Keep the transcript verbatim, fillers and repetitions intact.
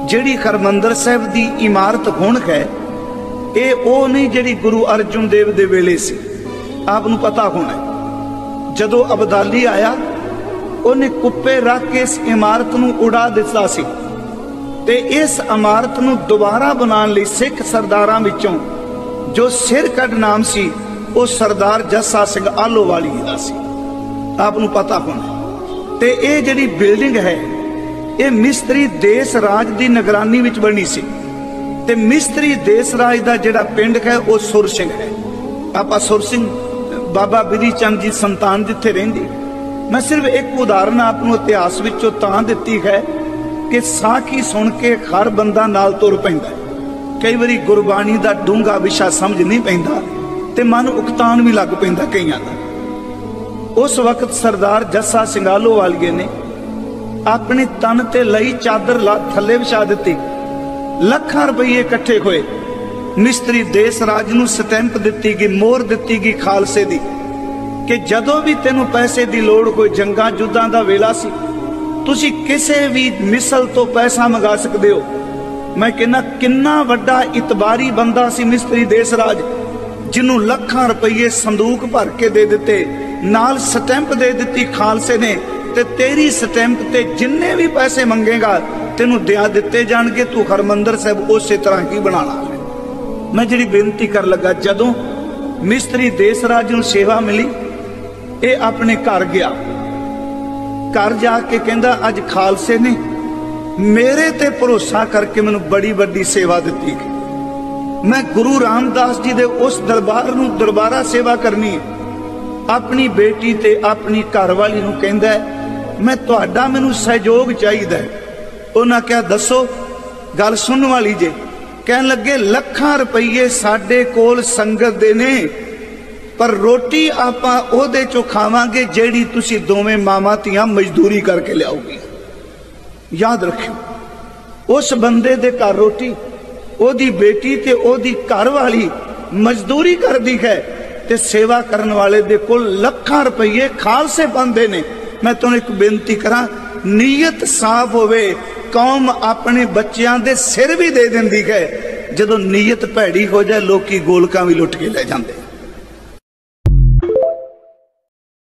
जिहड़ी हरमंदर साहिब दी इमारत हुण है, ये वो नहीं जिहड़ी गुरु अर्जुन देव दे वेले सी। आप नूं पता होना जदों अबदाली आया उन्हें कुप्पे रख के इस इमारत नूं उड़ा दिता सी ते इस इमारत नूं दोबारा बनाने लई सिख सरदारां विचों जो सिर कट नाम सी वो सरदार जस्सा सिंह आलोवाली दा सी। आप नूं पता होना ते ये जिहड़ी बिल्डिंग है ये मिस्त्री देश राज की निगरानी विच बनी सी ते मिस्त्री देश राज का जिहड़ा पिंड है वो सुर सिंह है। आपा सुर सिंह बाबा बिधि चंद जी संतान जिथे रहिंदी। मैं सिर्फ एक उदाहरण आपनूं इतिहास विचों तां दित्ती है कि साखी सुन के हर बंदा नाल तुर पैंदा। कई बारी गुरबाणी का डूंगा विशा समझ नहीं पैंदा ते मन उकतान भी लग पैंदा कईयां दा। उस वक्त सरदार जस्सा सिंह आलोवालिए ने अपने तन ते लई चादर ला थले विछा दित्ती। लखां रुपये इकट्ठे होए, मिस्त्री देश राज नूं स्टैंप दित्ती गई, मोहर दित्ती गई खालसे दी कि जदों भी तेनों पैसे की लोड़ कोई जंगां जुद्धां दा वेला सी तुसी किसे भी मिसल तो पैसा मंगा सकदे हो। मैं कहना किन्ना वड्डा इतबारी बंदा सी मिस्त्री देश राज, जिन्हों लखां रुपये संदूक भर के दे दिते, नाल स्टैंप दे दिती खालसे ने ते तेरी स्टैंप ते जिन्ने भी पैसे मंगेगा तेनों दिया दिते जाणगे, तू हरमंदर साहिब उस तरह ही बनाना है। मैं जिहड़ी बेनती कर लगा, जदों मिस्त्री देश राज नूं सेवा मिली ये अपने घर गया, घर जाके कहंदा अज खालसे ने मेरे ते भरोसा करके मैनूं बड़ी बड़ी सेवा दिती है। मैं गुरु रामदास जी दे उस दरबार नूं दरबारा सेवा करनी है। अपनी बेटी ते अपनी घरवाली नूं कहंदा है मैं तुहाडा मैनूं सहयोग चाहीदा है। उन्हां क्या दसो गल सुनने वाली जे। कहन लगे लखां रुपये साडे कोल संगत दे ने पर रोटी आपां ओहदे चों खावांगे जेड़ी तुसीं दोवें मावां धीआं मजदूरी करके लियाओगी। याद रखियो उस बंदे दे घर रोटी ओहदी बेटी ते ओहदी घरवाली मजदूरी करदी है ते सेवा करने वाले दे कोल लखां रुपये खालसे बंदे ने। मैं तुहानूं एक बेनती करा, नीयत साफ होवे कौम अपने बच्चों दे सिर भी दे दिंदी है, जदों नीयत भैड़ी हो जाए लोकी गोलकां भी लुट के ले जांदे।